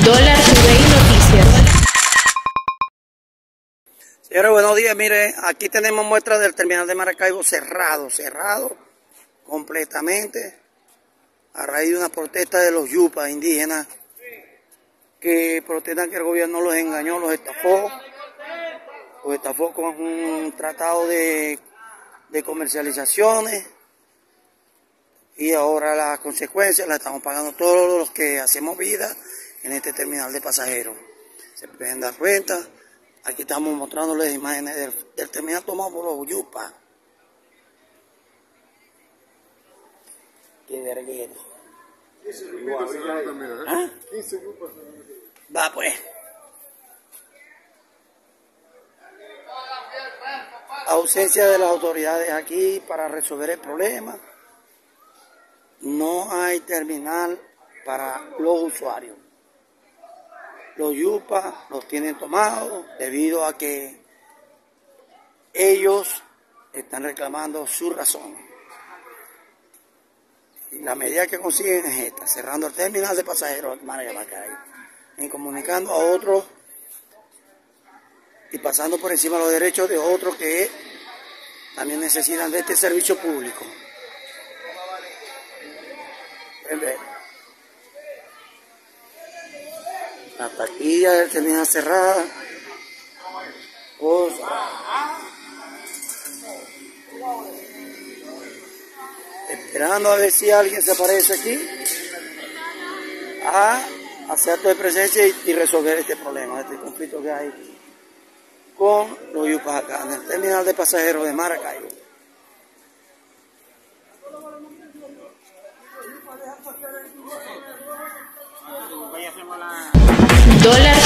Dólar Today Noticias. Señores, buenos días. Mire, aquí tenemos muestras del terminal de Maracaibo cerrado completamente a raíz de una protesta de los yupas indígenas que protestan que el gobierno los engañó, los estafó con un tratado de comercializaciones, y ahora las consecuencias las estamos pagando todos los que hacemos vida en este terminal de pasajeros. Se pueden dar cuenta, aquí estamos mostrándoles imágenes del terminal tomado por los yupas. Qué vergüenza. ¿Ah? Va pues. Ausencia de las autoridades aquí para resolver el problema. No hay terminal para los usuarios. Los yupas los tienen tomados debido a que ellos están reclamando sus razones. Y la medida que consiguen es esta: cerrando el terminal de pasajeros de Maracaibo, incomunicando a otros y pasando por encima de los derechos de otros que también necesitan de este servicio público. La taquilla del terminal cerrada. Esperando a ver si alguien se aparece aquí a hacer acto de presencia y resolver este problema, este conflicto que hay con los yupas acá en el terminal de pasajeros de Maracaibo. Dólar